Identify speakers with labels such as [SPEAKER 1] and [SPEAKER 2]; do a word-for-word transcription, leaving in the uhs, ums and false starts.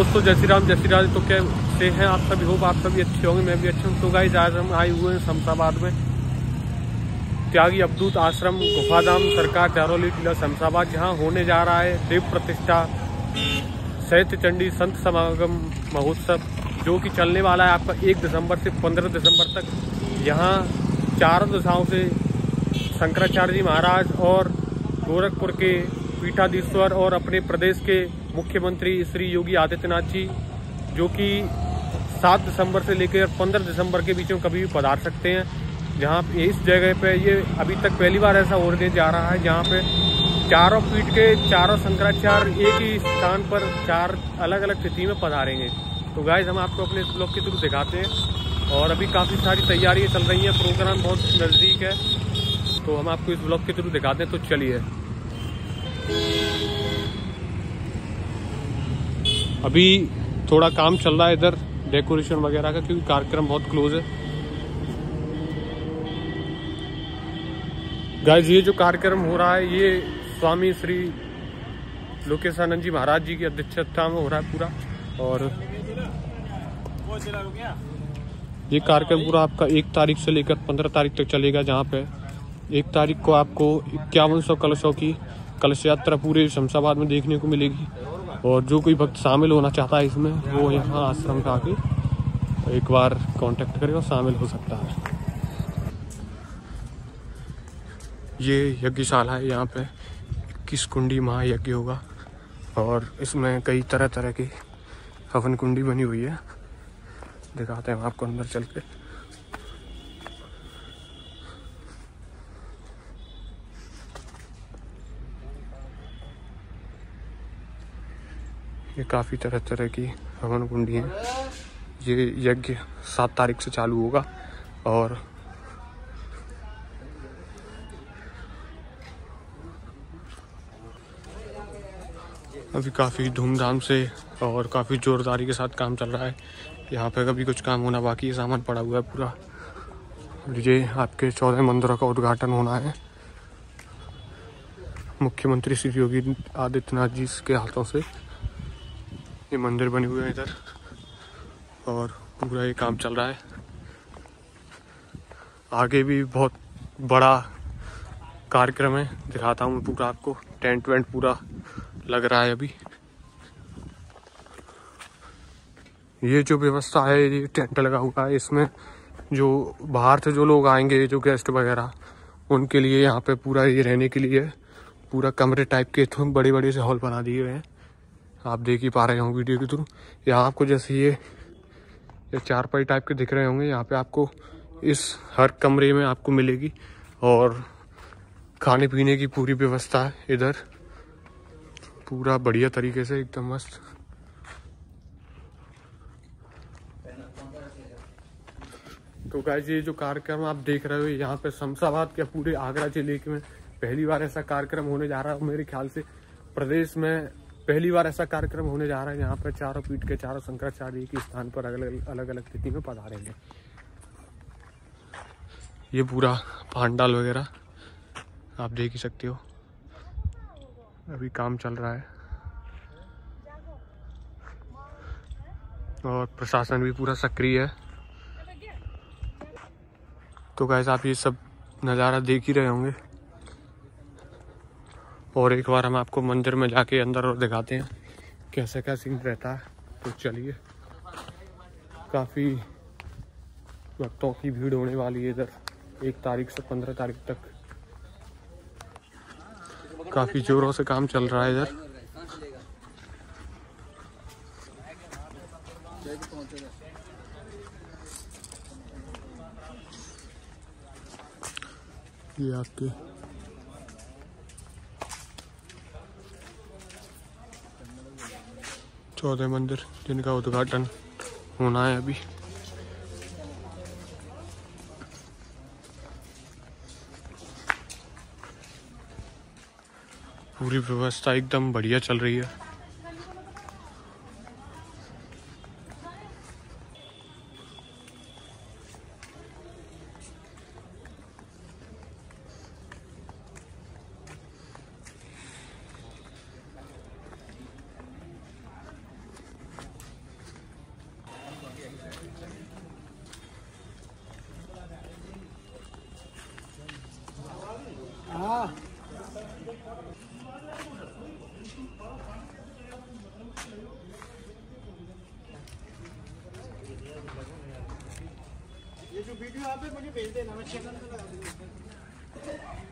[SPEAKER 1] दोस्तों, जय श्री राम जय श्री राम। तो कैसे हैं आप सभी? होप आप सभी अच्छे होंगे, मैं भी अच्छा हूँ। तो गाइस, आज हम आए हुए हैं शमशाबाद में त्यागी अवधूत आश्रम गुफाधाम सरकार चारोली टीला शमशाबाद, जहाँ होने जा रहा है देव प्रतिष्ठा शैत्य चंडी संत समागम महोत्सव, जो कि चलने वाला है आपका एक दिसंबर से पंद्रह दिसंबर तक। यहाँ चारों दिशाओं से शंकराचार्य जी महाराज और गोरखपुर के पीठाधीश्वर और अपने प्रदेश के मुख्यमंत्री श्री योगी आदित्यनाथ जी, जो कि सात दिसंबर से लेकर पंद्रह दिसंबर के बीच में कभी भी पधार सकते हैं। जहाँ इस जगह पे ये अभी तक पहली बार ऐसा होने जा रहा है, जहाँ पे चारों पीठ के चारों शंकराचार्य एक ही स्थान पर चार अलग अलग तिथि में पधारेंगे। तो गाइस, हम आपको अपने इस ब्लॉग के थ्रू दिखाते हैं और अभी काफ़ी सारी तैयारियां चल रही हैं, प्रोग्राम बहुत नज़दीक है, तो हम आपको इस ब्लॉग के थ्रू दिखाते हैं। तो चलिए, अभी थोड़ा काम चल रहा है इधर डेकोरेशन वगैरह का, क्योंकि कार्यक्रम बहुत क्लोज है। गाइस, ये जो कार्यक्रम हो रहा है ये स्वामी श्री लोकेशानंद जी महाराज जी की अध्यक्षता में हो रहा है पूरा, और ये कार्यक्रम पूरा आपका एक तारीख से लेकर पंद्रह तारीख तक चलेगा। जहाँ पे एक तारीख को आपको इक्यावन सौ कलशों की कलश यात्रा पूरे शमशाबाद में देखने को मिलेगी, और जो कोई भक्त शामिल होना चाहता है इसमें, वो यहाँ आश्रम पे आके एक बार कांटेक्ट करे और शामिल हो सकता है। ये यज्ञशाला है, यहाँ पे इक्कीस कुंडी महायज्ञ होगा, और इसमें कई तरह तरह की हवन कुंडी बनी हुई है। दिखाते हैं आपको अंदर चल के। ये काफ़ी तरह तरह की हवन कुंडी हैं। ये यज्ञ सात तारीख से चालू होगा, और अभी काफ़ी धूमधाम से और काफ़ी जोरदारी के साथ काम चल रहा है। यहाँ पे कभी कुछ काम होना बाकी है, सामान पड़ा हुआ है पूरा। ये आपके चौदह मंदिरों का उद्घाटन होना है मुख्यमंत्री श्री योगी आदित्यनाथ जी के हाथों से। ये मंदिर बने हुए हैं इधर, और पूरा ये काम चल रहा है। आगे भी बहुत बड़ा कार्यक्रम है, दिखाता हूँ मैं पूरा आपको। टेंट वेंट पूरा लग रहा है अभी। ये जो व्यवस्था है, ये टेंट लगा हुआ है, इसमें जो बाहर से जो लोग आएंगे, जो गेस्ट वगैरह, उनके लिए यहाँ पे पूरा ये रहने के लिए पूरा कमरे टाइप के बड़े बड़े से हॉल बना दिए गए हैं। आप देख ही पा रहे हो वीडियो के थ्रू। यहाँ आपको जैसे ये ये चारपाई टाइप के दिख रहे होंगे, यहाँ पे आपको इस हर कमरे में आपको मिलेगी, और खाने पीने की पूरी व्यवस्था है इधर, पूरा बढ़िया तरीके से, एकदम मस्त। तो गाइस, ये जो कार्यक्रम आप देख रहे हो यहाँ पे शमशाबाद के पूरे आगरा जिले में पहली बार ऐसा कार्यक्रम होने जा रहा है। मेरे ख्याल से प्रदेश में पहली बार ऐसा कार्यक्रम होने जा रहा है, यहाँ पर चारों पीठ के चारों शंकराचार्य के स्थान पर अलग अलग अलग तिथि में पधारेंगे। ये पूरा पांडाल वगैरह आप देख ही सकते हो, अभी काम चल रहा है, और प्रशासन भी पूरा सक्रिय है। तो गाइस, आप ये सब नज़ारा देख ही रहे होंगे, और एक बार हम आपको मंदिर में जाके अंदर और दिखाते हैं कैसा क्या सीन रहता है। तो चलिए, काफ़ी भक्तों की भीड़ होने वाली है इधर एक तारीख से पंद्रह तारीख तक। काफ़ी जोरों से काम चल रहा है इधर। ये आपके चौदह मंदिर जिनका उद्घाटन होना है अभी। पूरी व्यवस्था एकदम बढ़िया चल रही है।
[SPEAKER 2] हाँ ये जो वीडियो आप मुझे भेज देना, मैं चैनल पे लगा दूँगा।